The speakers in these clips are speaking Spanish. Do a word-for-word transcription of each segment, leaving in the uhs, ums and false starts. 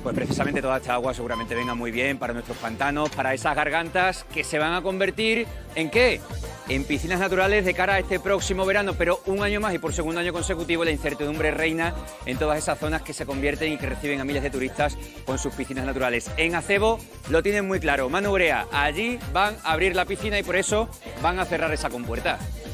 Pues precisamente toda esta agua seguramente venga muy bien para nuestros pantanos, para esas gargantas que se van a convertir ¿en qué? En piscinas naturales de cara a este próximo verano, pero un año más y por segundo año consecutivo la incertidumbre reina en todas esas zonas que se convierten y que reciben a miles de turistas con sus piscinas naturales. En Acebo lo tienen muy claro. Manu Brea, allí van a abrir la piscina y por eso van a cerrar esa compuerta.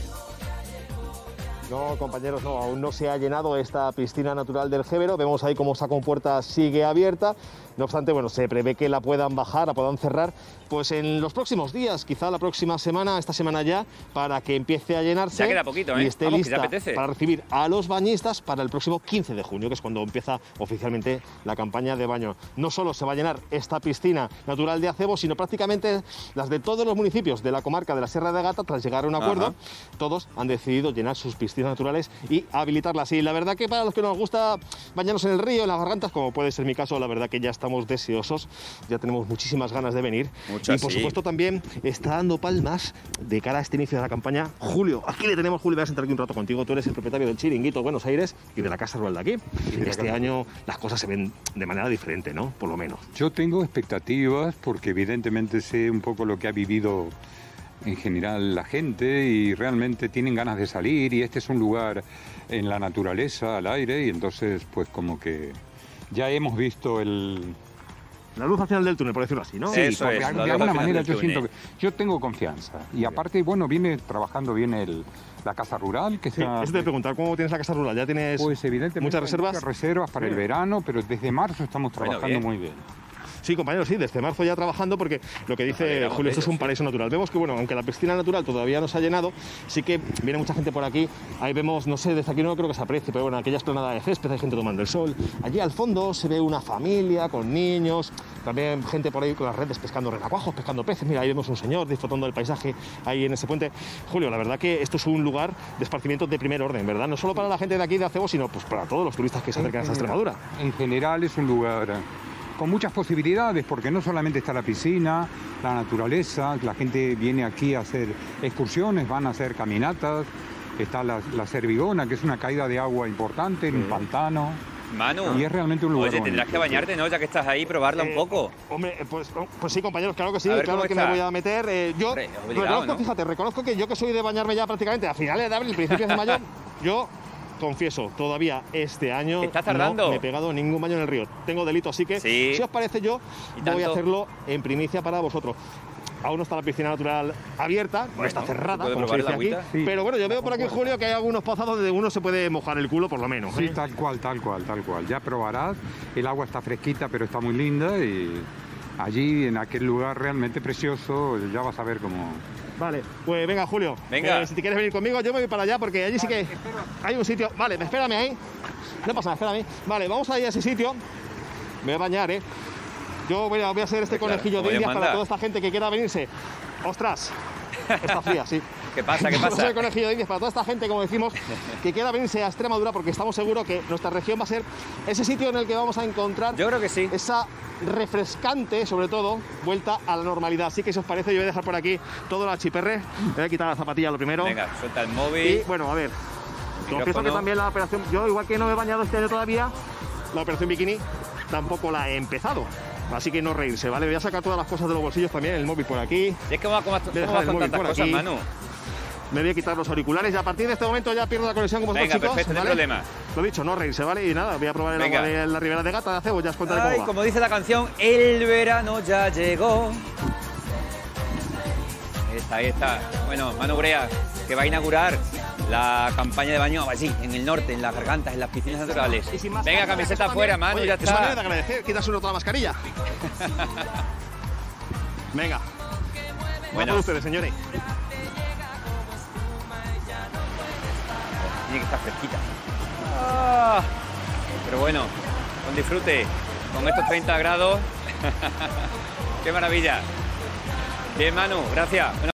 No, compañeros, no, aún no se ha llenado esta piscina natural del Gévero. Vemos ahí cómo esa compuerta sigue abierta. No obstante, bueno, se prevé que la puedan bajar, la puedan cerrar, pues en los próximos días, quizá la próxima semana, esta semana ya, para que empiece a llenarse. Ya queda poquito, ¿eh? Y esté Vamos, lista para recibir a los bañistas para el próximo quince de junio, que es cuando empieza oficialmente la campaña de baño. No solo se va a llenar esta piscina natural de Acebo, sino prácticamente las de todos los municipios de la comarca de la Sierra de Gata. Tras llegar a un acuerdo, Ajá. todos han decidido llenar sus piscinas naturales y habilitarlas. Y la verdad que para los que nos gusta bañarnos en el río, en las gargantas, como puede ser mi caso, la verdad que ya estamos deseosos, ya tenemos muchísimas ganas de venir. Muchas, y por sí. supuesto también está dando palmas de cara a este inicio de la campaña Julio. Aquí le tenemos, Julio, voy a sentar aquí un rato contigo. Tú eres el propietario del Chiringuito Buenos Aires y de la Casa Rural de aquí. Este año las cosas se ven de manera diferente, ¿no? Por lo menos. Yo tengo expectativas porque evidentemente sé un poco lo que ha vivido en general la gente y realmente tienen ganas de salir y este es un lugar en la naturaleza, al aire, y entonces pues como que ya hemos visto el... La luz al final del túnel, por decirlo así, ¿no? Sí, Eso porque es, de, la de luz alguna al final manera del yo túnel. siento que yo tengo confianza y aparte, bueno, viene trabajando bien el, la Casa Rural, que Sí, está... eso te voy a preguntar, ¿cómo tienes la Casa Rural? ¿Ya tienes Pues evidentemente muchas reservas? Muchas reservas para el verano, pero desde marzo estamos trabajando Bueno, bien. muy bien. Sí, compañeros, sí, desde marzo ya trabajando porque lo que dice Vale, Julio, esto es un sí. paraíso natural. Vemos que, bueno, aunque la piscina natural todavía no se ha llenado, sí que viene mucha gente por aquí. Ahí vemos, no sé, desde aquí no creo que se aprecie, pero bueno, aquella esplanada de césped, hay gente tomando el sol. Allí al fondo se ve una familia con niños, también gente por ahí con las redes pescando renacuajos, pescando peces. Mira, ahí vemos un señor disfrutando del paisaje ahí en ese puente. Julio, la verdad que esto es un lugar de esparcimiento de primer orden, ¿verdad? No solo para la gente de aquí de Acebo, sino pues para todos los turistas que se acercan a esta Extremadura. En general es un lugar con muchas posibilidades, porque no solamente está la piscina, la naturaleza, la gente viene aquí a hacer excursiones, van a hacer caminatas, está la, la Servigona, que es una caída de agua importante, en un pantano. Manu, y es realmente un lugar oye, tendrás bonito. que bañarte, ¿no? Ya que estás ahí, probarla Eh, un poco. Hombre, pues, pues sí, compañeros, claro que sí, A ver, claro ¿cómo que está? me voy a meter. Eh, yo Hombre, obligado, reconozco, ¿no? fíjate, reconozco que yo que soy de bañarme ya prácticamente a finales de abril, principios de mayo, yo confieso, todavía este año ¿Estás tardando? no me he pegado ningún baño en el río. Tengo delito, así que Sí. si os parece yo ¿Y voy a tanto? hacerlo en primicia para vosotros. Aún no está la piscina natural abierta, no Bueno, está cerrada, ¿se puede como se probar dice la aquí. agüita? Sí. Pero bueno, yo veo por aquí, Julio, que hay algunos pozados donde uno se puede mojar el culo, por lo menos. Sí, ¿eh? tal cual, tal cual, tal cual. Ya probarás, el agua está fresquita, pero está muy linda y allí, en aquel lugar realmente precioso, ya vas a ver cómo... Vale, pues venga, Julio. Venga. Eh, si te quieres venir conmigo, yo me voy para allá porque allí sí que hay un sitio. Vale, espérame ahí. No pasa nada, espérame. Vale, vamos a ir a ese sitio. Me voy a bañar, ¿eh? Yo voy a, voy a ser este Claro, conejillo como de Dios indias para manda. toda esta gente que quiera venirse. ¡Ostras! Está fría, sí. ¿Qué pasa? ¿Qué Yo pasa? soy el conejillo de indias para toda esta gente, como decimos, que quiera venirse a Extremadura porque estamos seguros que nuestra región va a ser ese sitio en el que vamos a encontrar Yo creo que sí. esa refrescante, sobre todo, vuelta a la normalidad. Así que si os parece, yo voy a dejar por aquí todo el achiperre. Me voy a quitar la zapatilla lo primero. Venga, suelta el Y móvil. bueno, a ver, confieso que Micrófono. también la operación, yo igual que no me he bañado este año todavía, la operación bikini tampoco la he empezado. Así que no reírse, ¿vale? Voy a sacar todas las cosas de los bolsillos también, el móvil por aquí, Y es que va, ¿cómo, Voy a cómo dejar vas el con móvil tantas por cosas, aquí. Manu? me voy a quitar los auriculares y a partir de este momento ya pierdo la conexión con vosotros, Venga, chicos, perfecto, no hay ¿vale? problema. Lo dicho, no reírse, ¿vale? Y nada, voy a probar el Venga. agua de la Ribera de Gata de Acebo, ya os contaré Ay, cómo va. como dice la canción, el verano ya llegó. Ahí está, ahí está. Bueno, Manu Brea, que va a inaugurar la campaña de baño allí, en el norte, en las gargantas, en las piscinas naturales. Y sin más Venga, palabras, camiseta es afuera, manera- Manu, Oye, ya es manera de está. agradecer, quitas uno toda la mascarilla. Venga. Bueno. Vamos ustedes, señores. Tiene que estar fresquita. Ah, pero bueno, con disfrute, con estos treinta grados. ¡Qué maravilla! Bien, Manu, gracias.